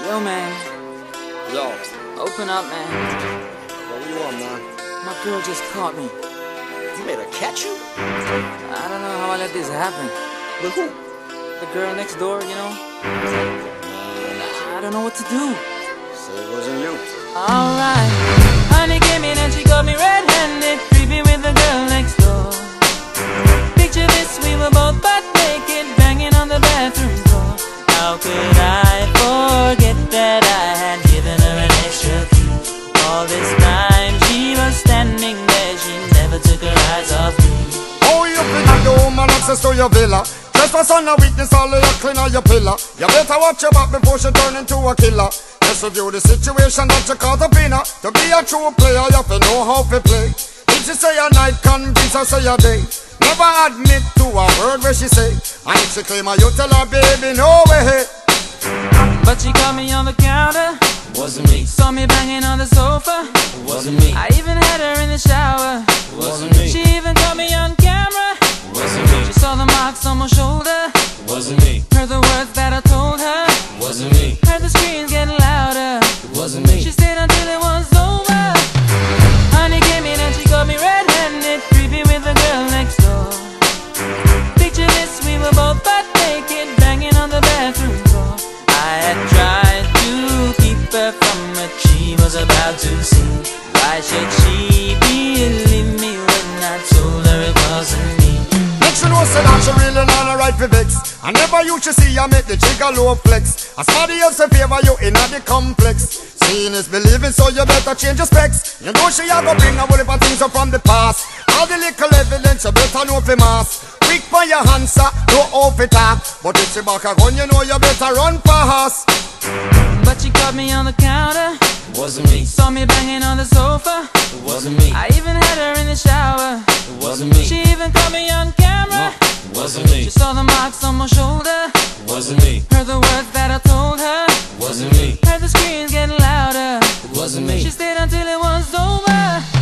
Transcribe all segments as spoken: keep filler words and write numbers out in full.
Yo, man. Yo. Open up, man. What do you want, man? My girl just caught me. You made her catch you? I don't know how I let this happen. With who? The girl next door, you know? I don't know what to do. Say it wasn't you. Alright. Honey came in and she got me red-handed, creepy with the girl next door. Picture this, we were both butt naked, banging on the bathroom door. How could I forget that I had given her an extra key? All this time she was standing there, she never took her eyes off me. Oh, you been the woman access to your villa. Trespass on a witness, all of your clean on your pillar. You better watch your back before she turn into a killer. Just review the situation that you caught up in her. To be a true player, you have to know how to play. If she say a night, convince her say a day. Never admit to a word where she say. And if she claim her, you tell her, baby, no way. But she caught me on the counter. Wasn't me. Saw me banging on the sofa. Wasn't me. I even had her in the shower. Wasn't me. She even caught me on camera. Wasn't me. She saw the marks on my shoulder. Wasn't me. Heard the words that I told her. Wasn't me. Heard the screams getting louder. Wasn't me. She stayed until it was over. Honey came in and she got me red-handed, creepy with the girl next door. Picture this, we were both butt naked, banging on the bathroom floor. I had tried to keep her from what she was about to see. Why should she believe me when I told her it wasn't me? Make sure no say that she really not a right for vex. I never used to see her make the jigger low flex. As somebody else in favor you in the complex. Seeing is believing, so you better change your specs. You know she a go bring a whole heap of things up from the past. All the little evidence you better know for mass. Quick for your answer, no off it talk. But if she back a gun, you know you better run fast. But she caught me on the counter. Wasn't me. Saw me banging on the sofa. Wasn't me. I even had her in the shower. Wasn't me. She even caught me on camera. Wasn't me. She saw the marks on my shoulder. Wasn't me. Heard the words that I told her. Wasn't me. Heard the screams getting louder. Wasn't me. She stayed until it was over.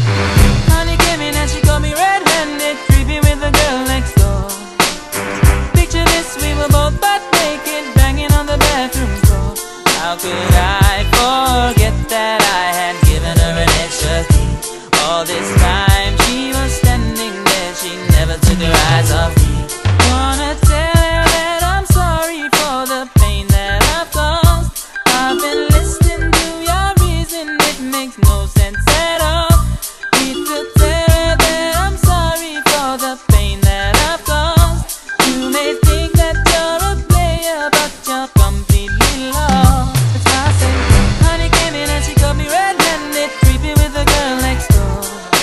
Honey came in and she got me red-handed, creepy with the girl next door. Picture this, we were both butt naked, banging on the bathroom floor. How could I forget that I had given her an extra key? All this time she was standing there, she never took her eyes off me. Wanna tell her that I'm sorry for the pain that I've caused. I've been listening to your reason, it makes no sense at all. Need to tell her that I'm sorry for the pain that I've caused. You may think that you're a player, but you're completely lost. That's why I say, honey came in and she got me red-handed, creepy with the girl next door.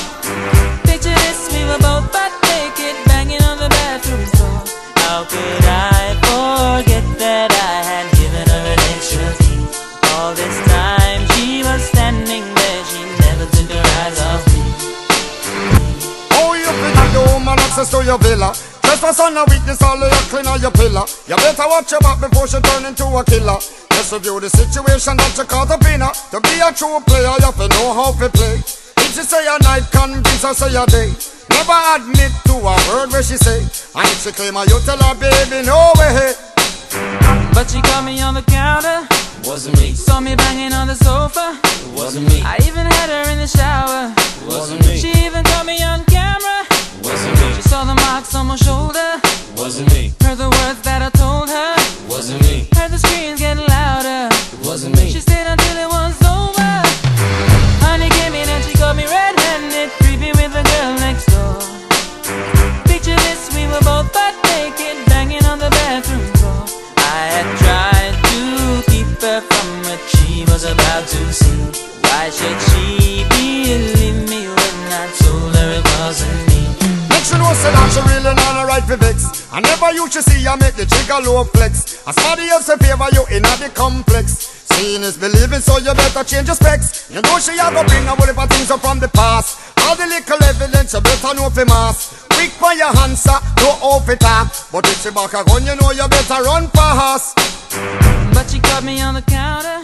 Picture this, we were both butt naked, banging on the bathroom floor. How could I forget that I had given her an extra key? All this time she was standing there, she never took her eyes off me. Oh, you been the woman access to your villa. Trespass on a witness, all of your clean on your pillar. You better watch your back before she turn into a killer. Just review the situation that you caught up in her. To be a true player, you have to know how to play. If she say a night, convince her say a day. Never admit to a word where she say. And if she claim her, you tell her, baby, no way. But she caught me on the counter. Wasn't me. Saw me banging on the sofa. Wasn't me. I even had her in the shower. Wasn't me. She even caught me on camera. Wasn't me. She saw the marks on my shoulder. Wasn't me. Heard the words that I told her. Wasn't me. Heard the screams getting louder. Wasn't me. She stayed until it was over. Honey came in and she got me red-handed, creepy with the girl next door. Picture this, we were both butt naked, banging on the bathroom floor. I had tried to keep her from what she was about to see. Why should she believe me when I told her it wasn't me? Make sure no say that she really not a right for vex. I never used to see her make the jigger low flex. As somebody else in favor you in the complex. Seeing is believing, so you better change your specs. You know she a go bring a whole heap of things up from the past. All the little evidence you better know for mass. Quick for your answer, no off it talk. But if she back a gun, you know you better run fast. But she caught me on the counter.